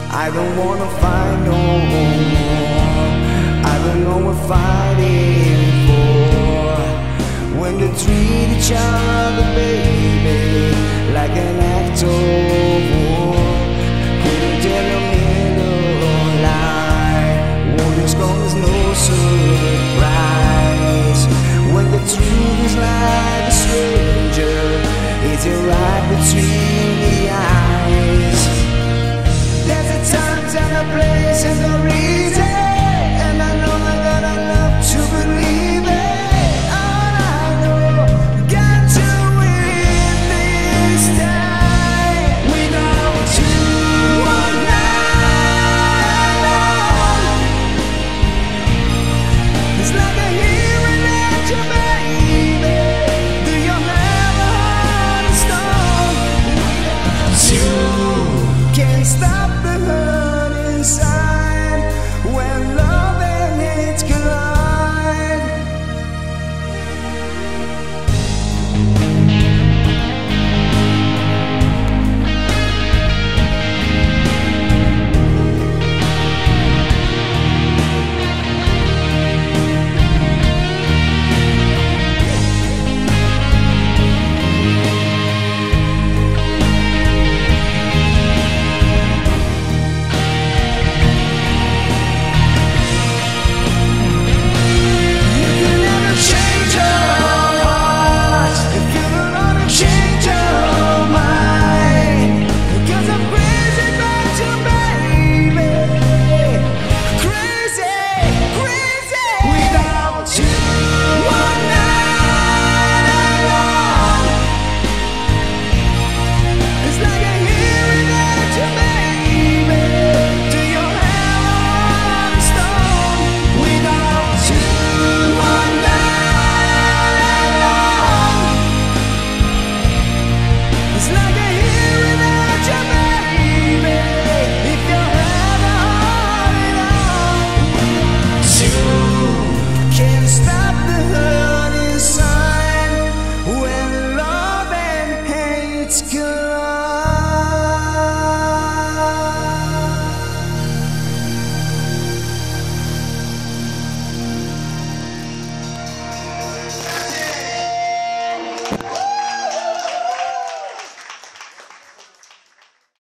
I don't wanna fight no more. I don't know what fighting for. When they treat each other, baby, like an act of war. Couldn't tell a middle lie. War is gone, there's no surprise. When the truth is like a stranger, it's right between the eyes. There's a time and a place and a reason, and I know I gotta love to believe it. All I know, got to win this time. Without you, I'm not alone. It's like a hearing at your baby. Do you never understand? You can't stop the hurt inside.